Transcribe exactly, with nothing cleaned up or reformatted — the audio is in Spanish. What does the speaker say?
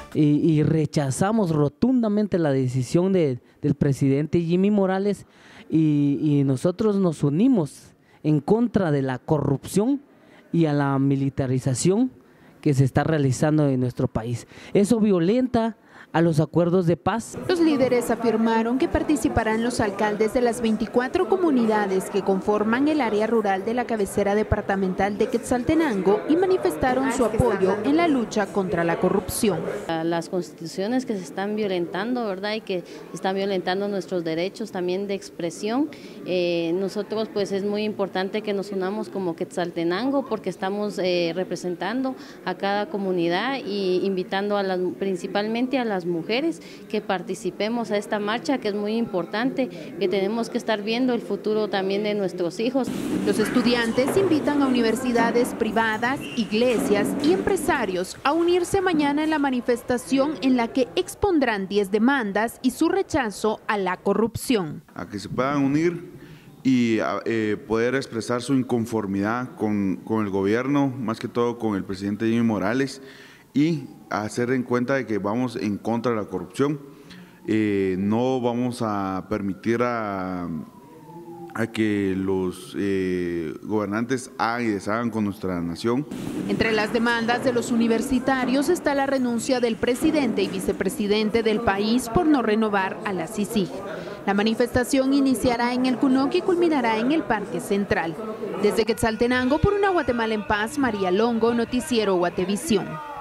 y, y rechazamos rotundamente la decisión de, del presidente Jimmy Morales y, y nosotros nos unimos en contra de la corrupción y a la militarización que se está realizando en nuestro país. Eso violenta a los acuerdos de paz. Los líderes afirmaron que participarán los alcaldes de las veinticuatro comunidades que conforman el área rural de la cabecera departamental de Quetzaltenango y manifestaron su apoyo en la lucha contra la corrupción. Las constituciones que se están violentando, ¿verdad? Y que están violentando nuestros derechos también de expresión. Eh, nosotros pues es muy importante que nos unamos como Quetzaltenango porque estamos eh, representando a cada comunidad y invitando a las, principalmente a las mujeres que participemos a esta marcha, que es muy importante, que tenemos que estar viendo el futuro también de nuestros hijos. Los estudiantes invitan a universidades privadas, iglesias y empresarios a unirse mañana en la manifestación en la que expondrán diez demandas y su rechazo a la corrupción. A que se puedan unir y eh, poder expresar su inconformidad con, con el gobierno, más que todo con el presidente Jimmy Morales, y hacer en cuenta de que vamos en contra de la corrupción. Eh, no vamos a permitir a, a que los eh, gobernantes hagan y deshagan con nuestra nación. Entre las demandas de los universitarios está la renuncia del presidente y vicepresidente del país por no renovar a la C I C I G. La manifestación iniciará en el Cunoc y culminará en el Parque Central. Desde Quetzaltenango, por una Guatemala en paz, María Longo, Noticiero Guatevisión.